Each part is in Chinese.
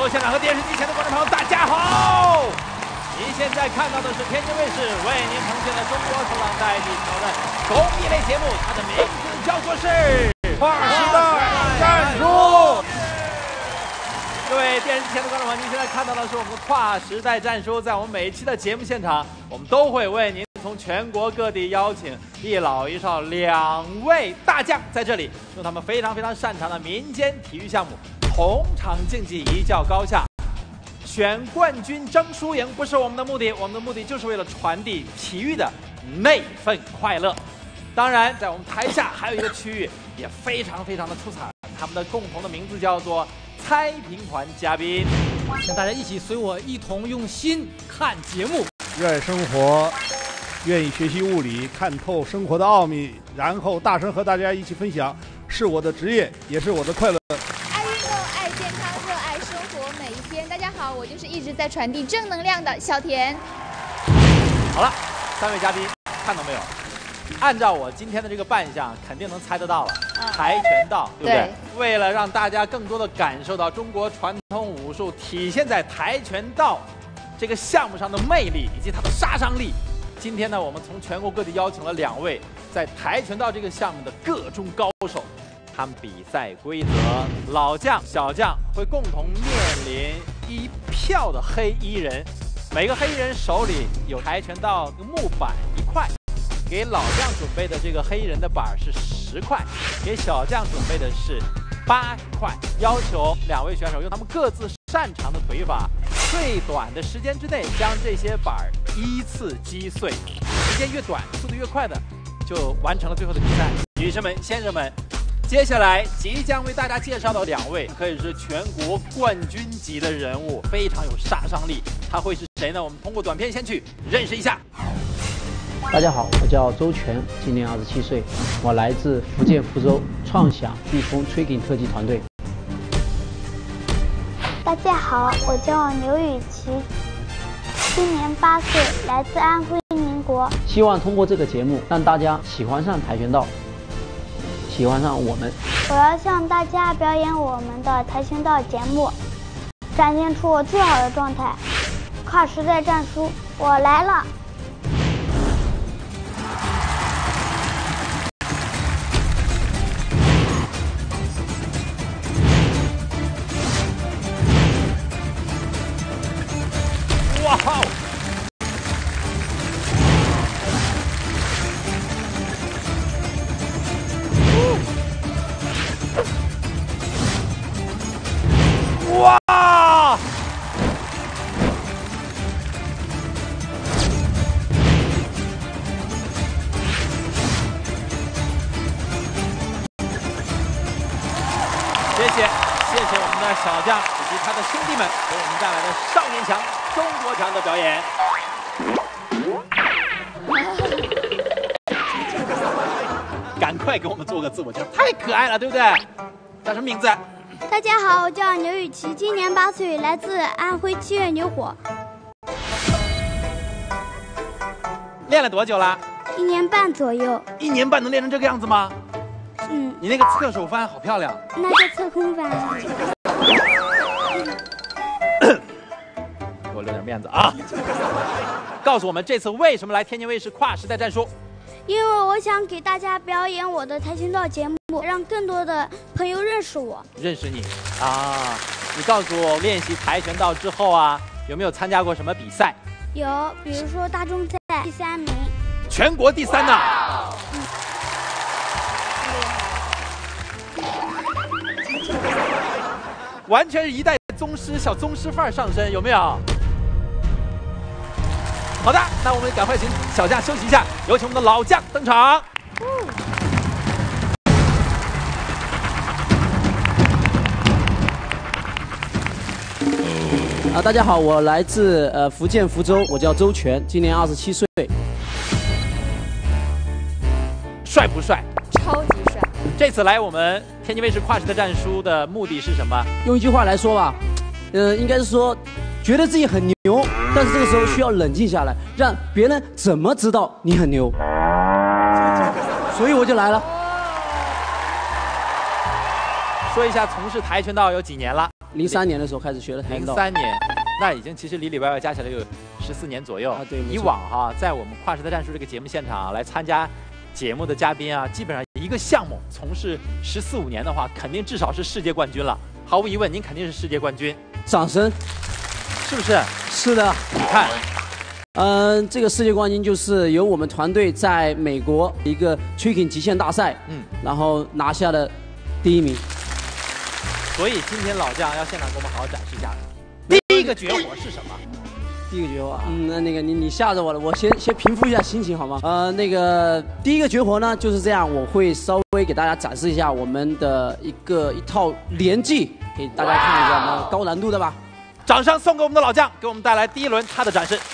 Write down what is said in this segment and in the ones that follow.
所有现场和电视机前的观众朋友，大家好！您现在看到的是天津卫视为您呈现的中国冲浪带地球的公益类节目，它的名字叫做是《 跨时代战术》。 各位电视机前的观众朋友，您现在看到的是我们的跨时代战书。在我们每一期的节目现场，我们都会为您从全国各地邀请一老一少2位大将，在这里用他们非常擅长的民间体育项目同场竞技，一较高下。选冠军争输赢不是我们的目的，我们的目的就是为了传递体育的那份快乐。当然，在我们台下还有一个区域也非常的出彩，他们的共同的名字叫做猜评团嘉宾。 请大家一起随我一同用心看节目， 热爱生活，愿意学习物理，看透生活的奥秘，然后大声和大家一起分享，是我的职业，也是我的快乐。 爱运动，爱健康，热爱生活每一天。大家好，我就是一直在传递正能量的小田。 好了，3位嘉宾看到没有？按照我今天的这个扮相，肯定能猜得到了。跆拳道，对不对？为了让大家更多的感受到中国传统武术体现在跆拳道这个项目上的魅力以及它的杀伤力，今天呢，我们从全国各地邀请了2位在跆拳道这个项目的各中高手。他们比赛规则，老将、小将会共同面临1票的黑衣人，每个黑衣人手里有跆拳道的木板1块。给老将准备的这个黑衣人的板是10块，给小将准备的是8块。要求2位选手用他们各自擅长的腿法，最短的时间之内将这些板依次击碎，时间越短，速度越快的就完成了最后的比赛。女士们、先生们，接下来即将为大家介绍的2位可以是全国冠军级的人物，非常有杀伤力。他会是谁呢？我们通过短片先去认识一下。 大家好，我叫周全，今年27岁，我来自福建福州创想飓风 Tricking 特技团队。 大家好，我叫刘雨琪，今年8岁，来自安徽宁国。 希望通过这个节目让大家喜欢上跆拳道，喜欢上我们。 我要向大家表演我们的跆拳道节目，展现出我最好的状态。跨时代战书，我来了。 哇哦！哇！谢谢我们的小将以及他的兄弟们给我们带来的少年强中国强的表演。赶快给我们做个自我介绍，太可爱了，对不对？叫什么名字？ 大家好，我叫牛雨琪，今年8岁，来自安徽七岳牛火。 练了多久了 1年半左右。 1年半能练成这个样子吗？你那个侧手翻好漂亮。 那是侧空翻。 给我留点面子啊！告诉我们这次为什么来天津卫视跨时代战书？ 因为我想给大家表演我的跆拳道节目，让更多的朋友认识我。 认识你啊！你告诉我，练习跆拳道之后啊，有没有参加过什么比赛？ 有，比如说大众赛第3名， 全国第3呢。完全是一代宗师，小宗师范儿上身，有没有？好的，那我们赶快请小将休息一下，有请我们的老将登场。 大家好，我来自福建福州，我叫周全，今年27岁。 帅不帅？ 超级帅！ 这次来我们天津卫视跨时代战书的目的是什么？ 用一句话来说吧，应该是说，觉得自己很牛，但是这个时候需要冷静下来，让别人怎么知道你很牛？所以我就来了。 说一下从事跆拳道有几年了 03年的时候开始学的跆拳道。 03年，那已经其实里里外外加起来有14年左右。 对。 以往哈，在我们跨时代战术这个节目现场来参加节目的嘉宾啊，基本上一个项目从事14、15年的话，肯定至少是世界冠军了。毫无疑问，您肯定是世界冠军。 掌声， 是不是？ 是的。 你看。 这个世界冠军就是由我们团队在美国一个 Tricking 极限大赛，然后拿下的第1名。 所以今天老将要现场给我们好好展示一下，第一个绝活是什么？ 第一个绝活，那个你吓着我了，我先平复一下心情好吗？那个第一个绝活呢就是这样，我会稍微给大家展示一下我们的一套连技，给大家看一下那高难度的吧。 掌声送给我们的老将，给我们带来第1轮他的展示。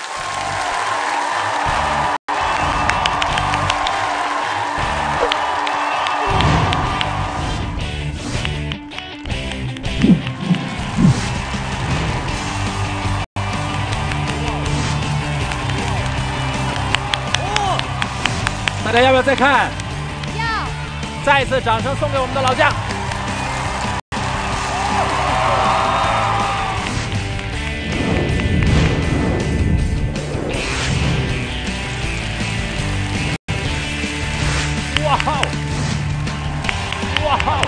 大家要不要再看？ 要。 再一次掌声送给我们的老将。哇哦！哇哦！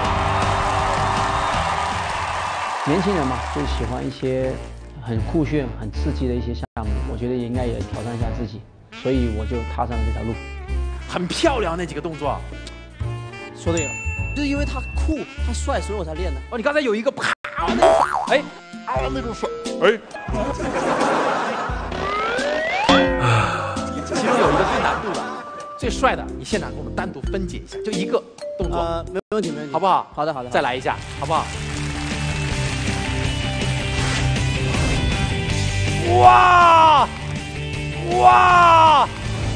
年轻人嘛，就喜欢一些很酷炫、很刺激的一些项目，我觉得应该也挑战一下自己，所以我就踏上了这条路。 很漂亮那几个动作， 说对了，就是因为他酷、他帅，所以我才练的。 哦，你刚才有一个啪那种，哎，那种帅，哎，其中有一个最难度的、最帅的，你现场给我们单独分解一下，就一个动作， 没问题，没问题， 好不好？ 好的，好的， 再来一下，好不好？哇！哇！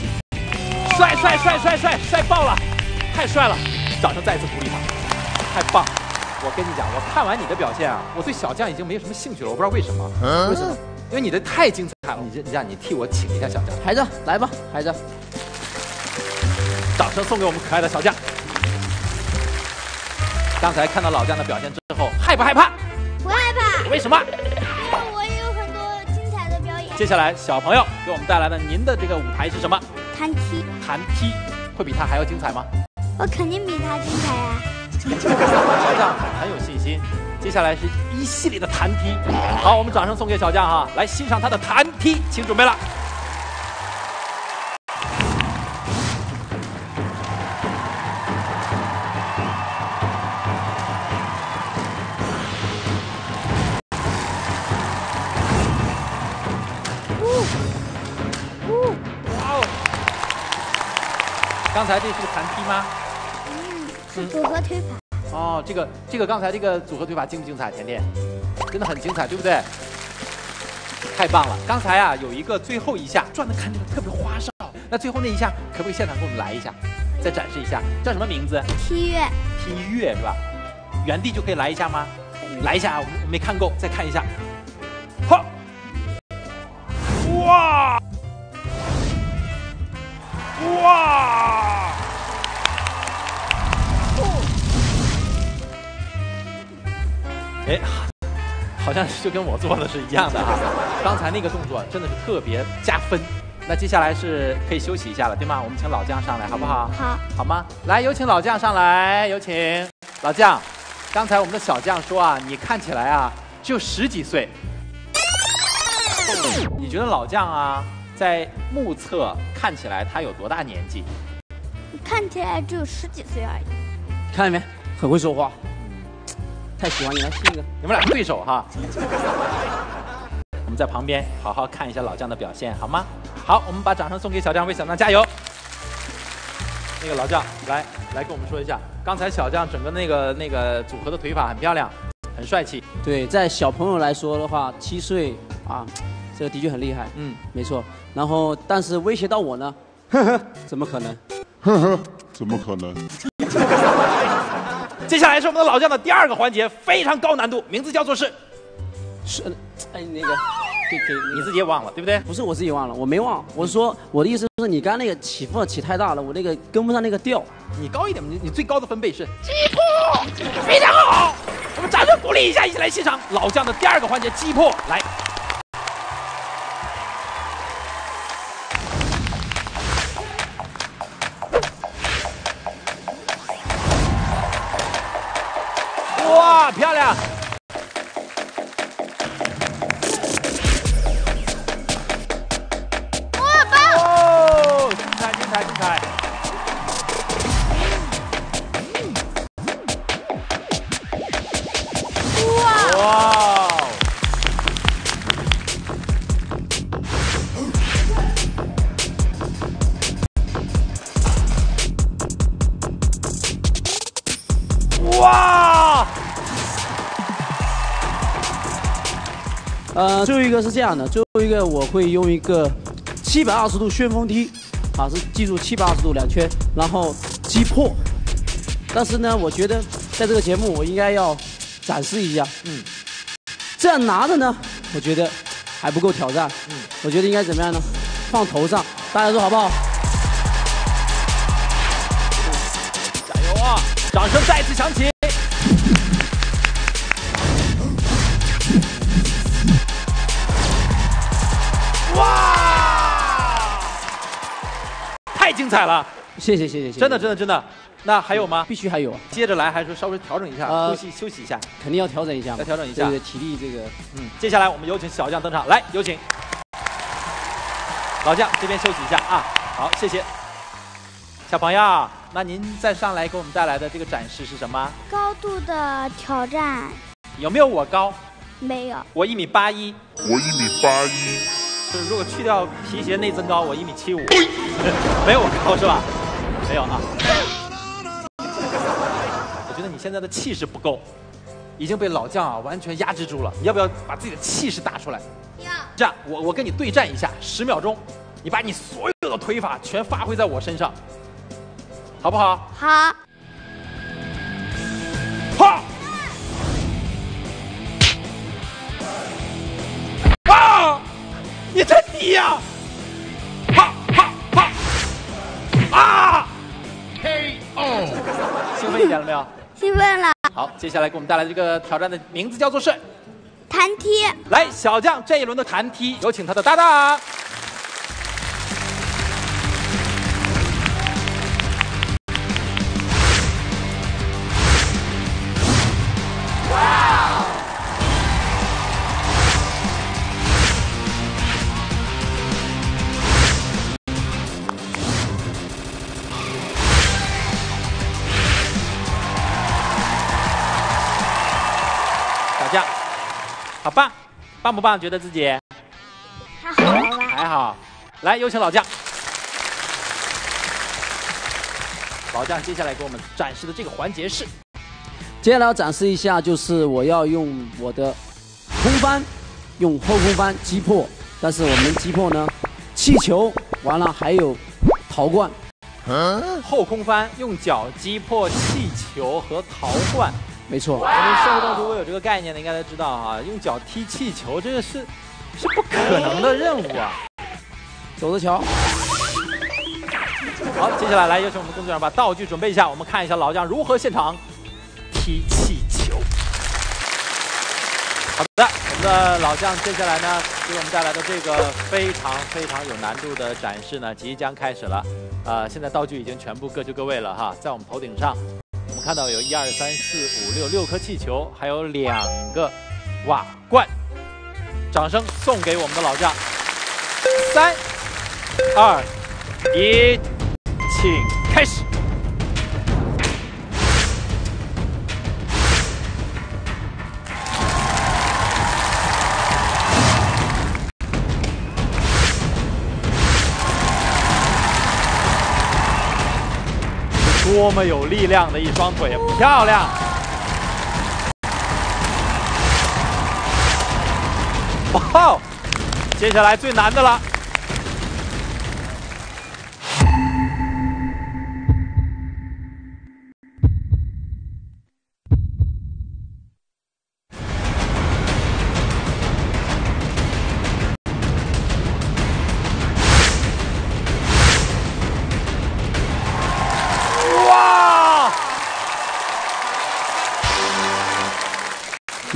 帅爆了，太帅了！掌声再一次鼓励他，太棒！我跟你讲，我看完你的表现啊，我对小将已经没有什么兴趣了，我不知道为什么。为什么？因为你的太精彩了。你让你替我请一下小将。 孩子，来吧，孩子。 掌声送给我们可爱的小将。刚才看到老将的表现之后，害不害怕？ 不害怕。 为什么？ 因为我也有很多精彩的表演。 接下来，小朋友给我们带来的您的这个舞台是什么？ 弹踢。 弹踢会比他还要精彩吗？ 我肯定比他精彩呀。 小将很有信心。接下来是一系列的弹踢。好，我们掌声送给小将哈，来欣赏他的弹踢，请准备了。刚才这是个弹踢吗？ 是组合腿法。 哦，这个刚才这个组合腿法精不精彩？甜甜，真的很精彩，对不对？太棒了！刚才啊有一个最后一下转的看着特别花哨，那最后那一下可不可以现场给我们来一下，再展示一下？叫什么名字？ 踢跃。 踢跃是吧？原地就可以来一下吗？来一下，我没看够，再看一下。好，哇！哇！哎，好像就跟我做的是一样的哈。刚才那个动作真的是特别加分。那接下来是可以休息一下了，对吗？我们请老将上来，好不好？ 好。 好吗？来，有请老将上来，有请老将。刚才我们的小将说啊，你看起来啊只有10几岁。你觉得老将啊，在目测看起来他有多大年纪？ 看起来只有10几岁而已。 看见没？很会说话。太喜欢你了，信一个。 你们俩对手哈。我们在旁边好好看一下老将的表现，好吗？好，我们把掌声送给小将，为小将加油。那个老将来跟我们说一下，刚才小将整个那个组合的腿法很漂亮，很帅气。 对，在小朋友来说的话，7岁啊，这个的确很厉害。没错。然后，但是威胁到我呢？呵呵，怎么可能？ 呵呵，怎么可能？ 接下来是我们的老将的第2个环节，非常高难度，名字叫做是， 哎，那个，给你自己也忘了，对不对？ 不是我自己忘了，我没忘，我是说我的意思是你刚那个起伏起太大了，我那个跟不上那个调。 你高一点，你最高的分贝是起伏，非常好，我们掌声鼓励。 励一下，一起来欣赏老将的第2个环节击破。来，哇，漂亮！ 哇，棒！ 哦，精彩，精彩，精彩！哇！哇！ 最后一个是这样的，最后一个我会用一个720度旋风踢，啊，是记住720度2圈，然后击破。但是呢，我觉得在这个节目我应该要展示一下，这样拿的呢，我觉得还不够挑战，我觉得应该怎么样呢？放头上，大家说好不好？ 加油啊！掌声再次响起。哇！太精彩了！ 谢谢谢谢谢谢， 真的真的真的。那还有吗？ 必须还有啊！ 接着来，还是稍微调整一下，休息一下， 肯定要调整一下， 要调整一下， 对体力这个， 接下来我们有请小将登场，来，有请老将这边休息一下啊。好，谢谢。小朋友，那您再上来给我们带来的这个展示是什么？ 高度的挑战。 有没有我高？ 没有。 我1.81米。 我1.81米。 就是如果去掉皮鞋内增高，我1.75米。没有我高是吧？没有啊。我觉得你现在的气势不够，已经被老将啊完全压制住了。你要不要把自己的气势打出来？ 要。 这样，我跟你对战一下，10秒钟，你把你所有的腿法全发挥在我身上，好不好？ 好。 啪！啊！你真低呀！啪啪啪！啊！ KO！ 兴奋一点了没有？ 兴奋了。 好，接下来给我们带来这个挑战的名字叫做是弹踢。 来，小将这一轮的弹踢，有请他的搭档。小将，好棒，棒不棒？觉得自己还好吧？ 还好。来，有请老将。老将接下来给我们展示的这个环节是， 接下来要展示一下，就是我要用我的空翻，用后空翻击破。但是我们击破呢，气球，完了还有陶罐。 后空翻用脚击破气球和陶罐。 没错， 我们生活中如果有这个概念的，应该都知道哈，用脚踢气球，这个是不可能的任务啊！ 走着瞧。 好，接下来来有请我们工作人员把道具准备一下，我们看一下老将如何现场踢气球。好的，我们的老将接下来呢，给我们带来的这个非常有难度的展示呢，即将开始了。现在道具已经全部各就各位了哈，在我们头顶上。我们看到有1、2、3、4、5、6颗气球，还有2个瓦罐。掌声送给我们的老将。3、2、1，请开始。多么有力量的一双腿，漂亮！哇，接下来最难的了。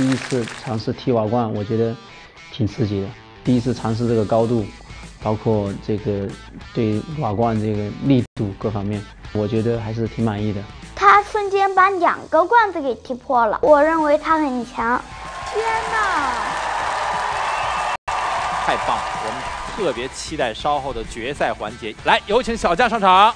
第一次尝试踢瓦罐，我觉得挺刺激的。第一次尝试这个高度，包括这个对瓦罐这个力度各方面，我觉得还是挺满意的。 他瞬间把2个罐子给踢破了，我认为他很强。 天哪！ 太棒了！我们特别期待稍后的决赛环节。来，有请小将上场。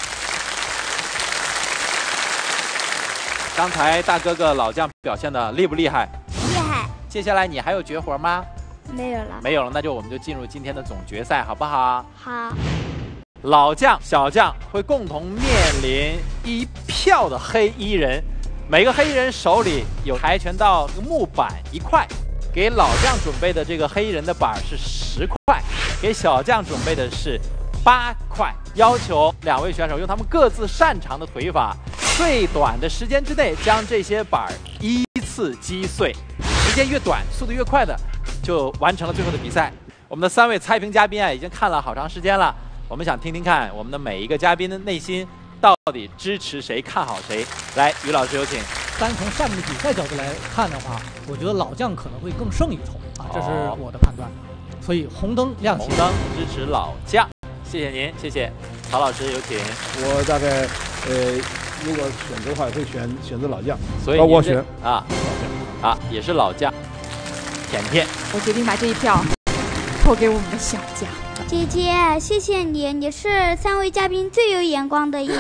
刚才大哥哥老将表现的厉不厉害？ 厉害。 接下来你还有绝活吗？ 没有了。 没有了，那我们就进入今天的总决赛，好不好？ 好。 老将、小将会共同面临1票的黑衣人，每个黑衣人手里有跆拳道木板1块。给老将准备的这个黑衣人的板是10块，给小将准备的是8块。要求2位选手用他们各自擅长的腿法，最短的时间之内将这些板依次击碎，时间越短，速度越快的就完成了最后的比赛。我们的3位猜评嘉宾已经看了好长时间了，我们想听听看我们的每一个嘉宾的内心到底支持谁，看好谁。来，于老师有请。 单从上面的比赛角度来看的话，我觉得老将可能会更胜一筹啊，这是我的判断。所以红灯亮起， 红灯支持老将，谢谢您，谢谢。曹老师有请。 我大概如果选择的话，会选择老将。 所以我选也是老将。甜甜， 我决定把这1票投给我们的小将。 姐姐，谢谢你，你是3位嘉宾最有眼光的一位。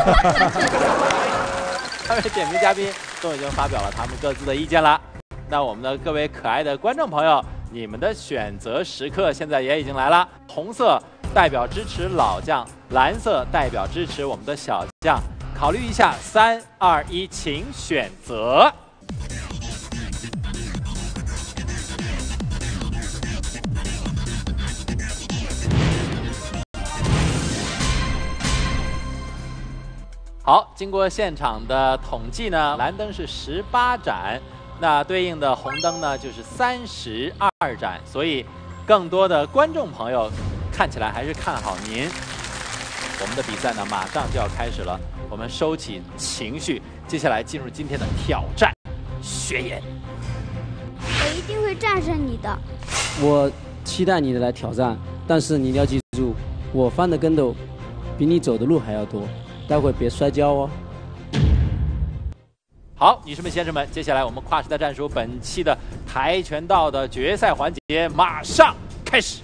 3位点评嘉宾都已经发表了他们各自的意见了。那我们的各位可爱的观众朋友，你们的选择时刻现在也已经来了。红色代表支持老将，蓝色代表支持我们的小将。考虑一下，3、2、1，请选择。好，经过现场的统计呢，蓝灯是18盏，那对应的红灯呢就是32盏，所以更多的观众朋友看起来还是看好您。我们的比赛呢马上就要开始了，我们收起情绪，接下来进入今天的挑战宣言。 我一定会战胜你的。 我期待你的来挑战，但是你要记住，我翻的跟斗比你走的路还要多。待会别摔跤哦。 好，女士们、先生们，接下来我们跨时代战术本期的跆拳道的决赛环节马上开始。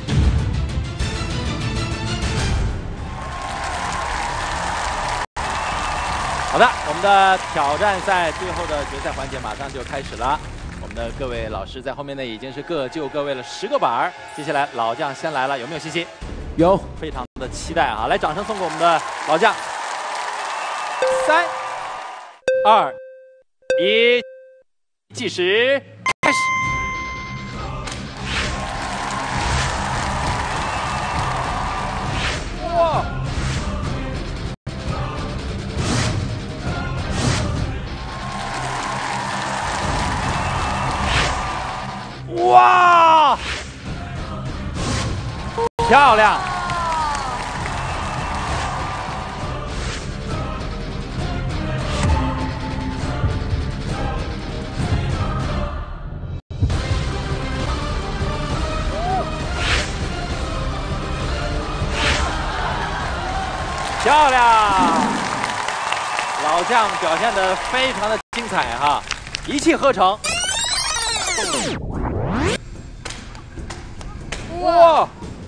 好的，我们的挑战赛最后的决赛环节马上就开始了。我们的各位老师在后面呢已经是各就各位了10个板儿。接下来老将先来了，有没有信心？ 有， 非常的期待啊！来，掌声送给我们的老将。3、2、1，计时开始。哇！哇！漂亮！漂亮！老将表现得非常的精彩哈，一气呵成。哇！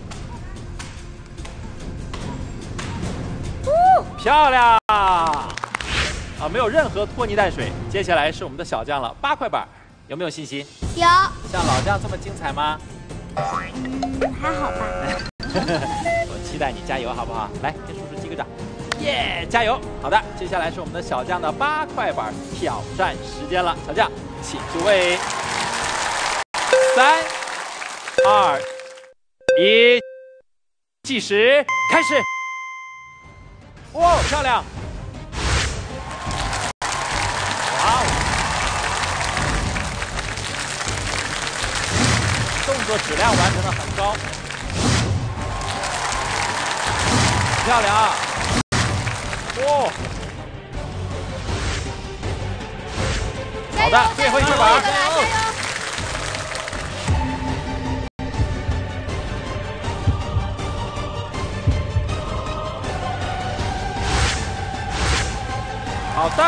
漂亮！啊，没有任何拖泥带水。接下来是我们的小将了，8块板，有没有信心？ 有。 像老将这么精彩吗？ 还好吧。 我期待你加油，好不好？来，给叔叔击个掌。耶，加油！好的，接下来是我们的小将的8块板挑战时间了，小将，请就位。3、2、1，计时开始。哇，漂亮！哇哦！动作质量完成的很高，漂亮！哇！ 加好的，最后一块板， 加油！ 好的，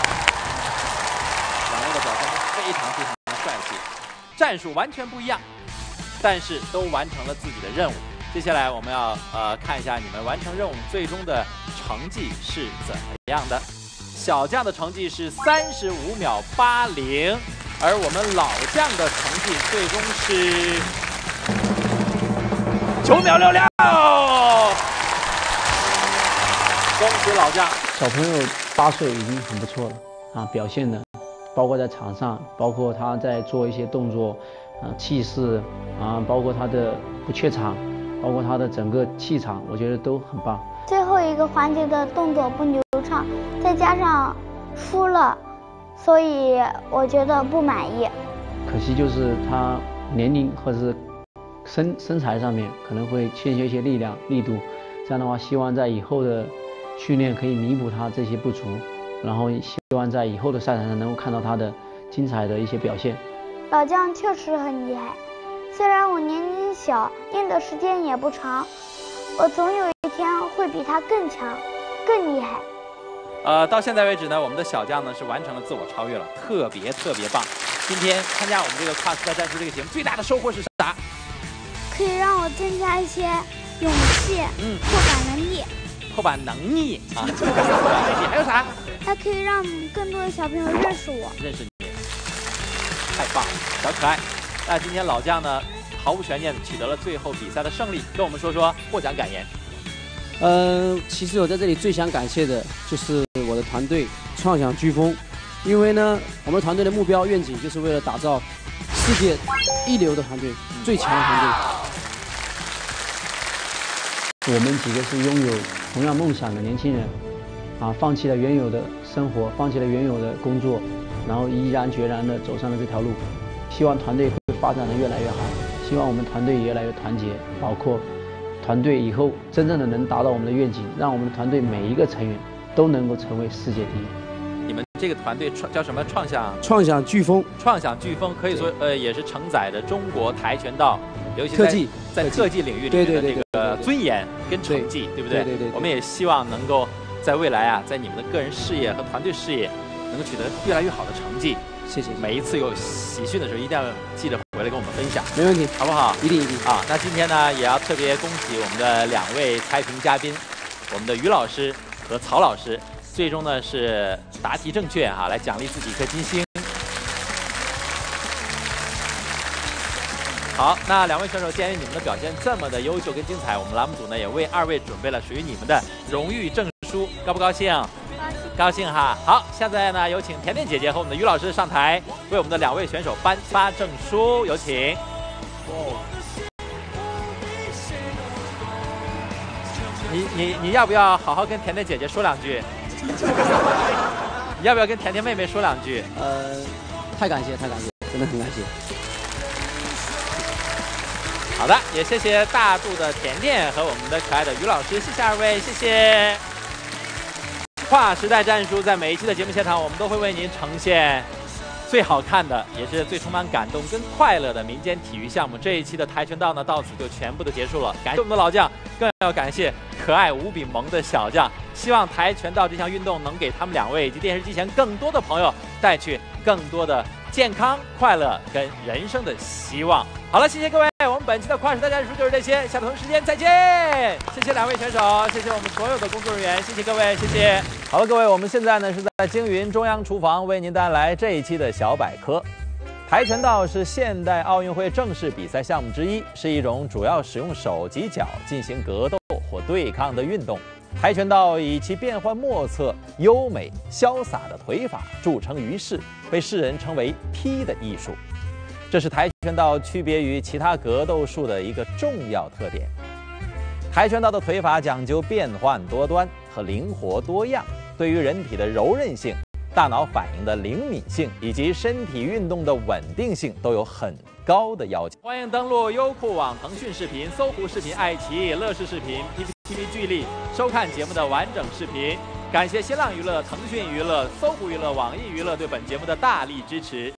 两位的表现都非常的帅气，战术完全不一样，但是都完成了自己的任务。接下来我们要看一下你们完成任务最终的成绩是怎么样的。小将的成绩是35秒80，而我们老将的成绩最终是9秒66。恭喜老将！ 小朋友8岁已经很不错了啊，表现的，包括在场上，包括他在做一些动作，气势啊，包括他的不怯场，包括他的整个气场，我觉得都很棒。 最后一个环节的动作不流畅，再加上输了，所以我觉得不满意。 可惜就是他年龄或者是身材上面可能会欠缺一些力度，这样的话，希望在以后的训练可以弥补他这些不足，然后希望在以后的赛场上能够看到他的精彩的一些表现。 老将确实很厉害，虽然我年龄小，练的时间也不长，我总有一天会比他更强、更厉害。 到现在为止呢，我们的小将呢是完成了自我超越了，特别棒。今天参加我们这个跨时代战术这个节目，最大的收获是啥？ 可以让我增加一些勇气、破板能力。 破板能力啊，还有啥？ 还可以让更多的小朋友认识我。 认识你，太棒了，小可爱。那今天老将呢，毫无悬念取得了最后比赛的胜利，跟我们说说获奖感言。 其实我在这里最想感谢的就是我的团队创想飓风，因为呢，我们团队的目标愿景就是为了打造世界一流的团队，最强的团队。我们几个是拥有同样梦想的年轻人，放弃了原有的生活，放弃了原有的工作，然后毅然决然地走上了这条路。希望团队会发展得越来越好，希望我们团队越来越团结，包括团队以后真正的能达到我们的愿景，让我们的团队每一个成员都能够成为世界第一。 你们这个团队叫什么？创想飓风。创想飓风可以说也是承载着中国跆拳道，尤其在特技领域里面的这个尊严跟成绩，对不对？对。我们也希望能够在未来在你们的个人事业和团队事业能够取得越来越好的成绩。 谢谢。 每一次有喜讯的时候，一定要记得回来跟我们分享。 没问题， 好不好？ 一定。 那今天呢，也要特别恭喜我们的2位猜评嘉宾，我们的于老师和曹老师，最终呢是答题正确来奖励自己一颗金星。好，那2位选手，鉴于你们的表现这么的优秀跟精彩，我们栏目组呢也为2位准备了属于你们的荣誉证书，高不高兴？高兴哈。好，现在呢有请甜甜姐姐和我们的于老师上台，为我们的2位选手颁发证书，有请。你要不要好好跟甜甜姐姐说2句？你要不要跟甜甜妹妹说2句？ 太感谢，真的很感谢。 好的，也谢谢大度的甜甜和我们的可爱的于老师，谢谢2位，谢谢。跨时代战术在每一期的节目现场，我们都会为您呈现最好看的，也是最充满感动跟快乐的民间体育项目。这一期的跆拳道呢，到此就全部的结束了。感谢我们的老将，更要感谢可爱无比萌的小将。希望跆拳道这项运动能给他们2位以及电视机前更多的朋友带去更多的健康、快乐跟人生的希望。好了，谢谢各位，我们本期的跨时代战术就是这些，下同一时间再见。谢谢2位选手，谢谢我们所有的工作人员，谢谢各位，谢谢。好了，各位，我们现在呢是在京云中央厨房为您带来这一期的小百科。跆拳道是现代奥运会正式比赛项目之一，是一种主要使用手及脚进行格斗或对抗的运动。跆拳道以其变幻莫测、优美潇洒的腿法著称于世，被世人称为踢的艺术。这是跆拳道区别于其他格斗术的一个重要特点。跆拳道的腿法讲究变幻多端和灵活多样，对于人体的柔韧性、大脑反应的灵敏性以及身体运动的稳定性都有很高的要求。欢迎登录优酷网、腾讯视频、搜狐视频、爱奇艺、乐视视频、PPTV 剧力收看节目的完整视频。 感谢新浪娱乐、腾讯娱乐、搜狐娱乐、网易娱乐对本节目的大力支持。